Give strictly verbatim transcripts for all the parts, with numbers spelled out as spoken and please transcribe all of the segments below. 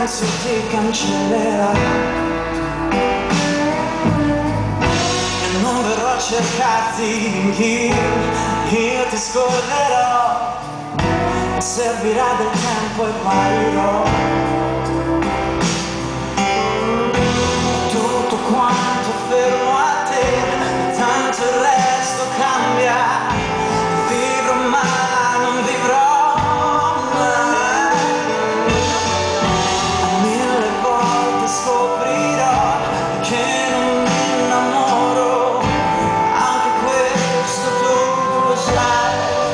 silenzio ti cancellerà e non verrò a cercarti, io, io ti scorderò, e servirà del tempo e guarirò. Tutto quanto fermo a te, tanto il resto cambia. Vivrò ma non vivrò mai. Mille volte scoprirò che non mi innamoro, anche questo tu lo sai.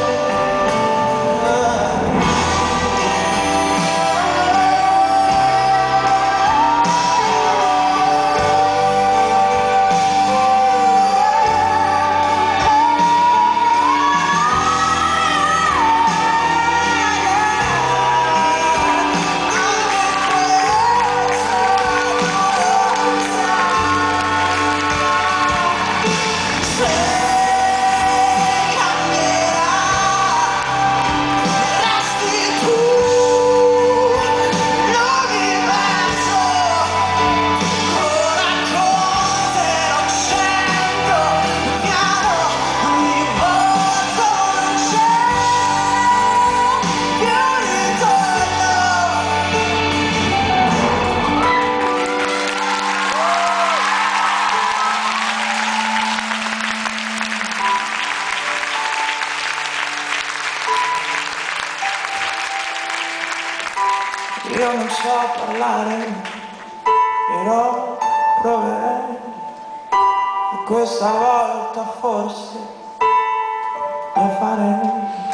Io non so parlare, però proverei, e questa volta forse lo farei.